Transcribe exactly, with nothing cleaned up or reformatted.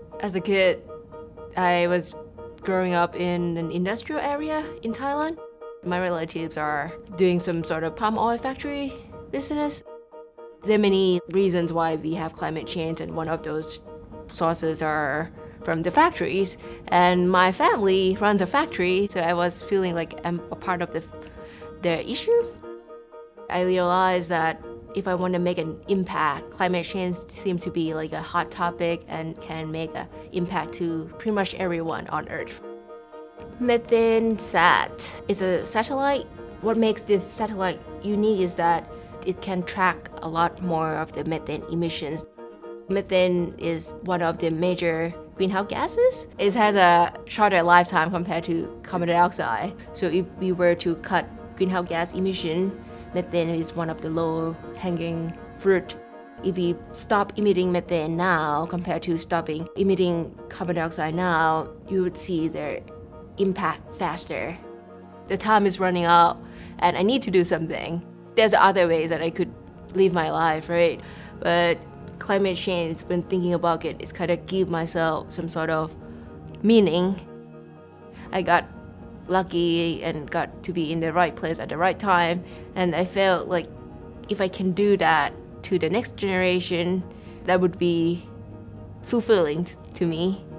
As a kid, I was growing up in an industrial area in Thailand. My relatives are doing some sort of palm oil factory business. There are many reasons why we have climate change, and one of those sources are from the factories. And my family runs a factory, so I was feeling like I'm a part of the, the issue. I realized that if I want to make an impact, climate change seems to be like a hot topic and can make an impact to pretty much everyone on Earth. Methane sat is a satellite. What makes this satellite unique is that it can track a lot more of the methane emissions. Methane is one of the major greenhouse gases. It has a shorter lifetime compared to carbon dioxide. So if we were to cut greenhouse gas emission, methane is one of the low-hanging fruit. If we stop emitting methane now compared to stopping emitting carbon dioxide now, you would see the impact faster. The time is running out and I need to do something. There's other ways that I could live my life, right? But climate change, when thinking about it, it's kind of give myself some sort of meaning. I got lucky and got to be in the right place at the right time, and I felt like if I can do that to the next generation, that would be fulfilling to me.